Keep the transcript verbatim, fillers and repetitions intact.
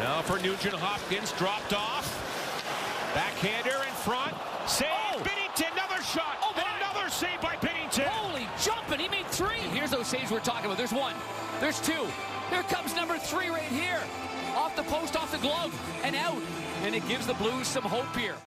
Now for Nugent Hopkins, dropped off. Backhander in front. Save, oh. Binnington, another shot. Oh, and another save by Binnington. Holy jumping, he made three. Here's those saves we're talking about. There's one, there's two. Here comes number three right here. Off the post, off the glove, and out. And it gives the Blues some hope here.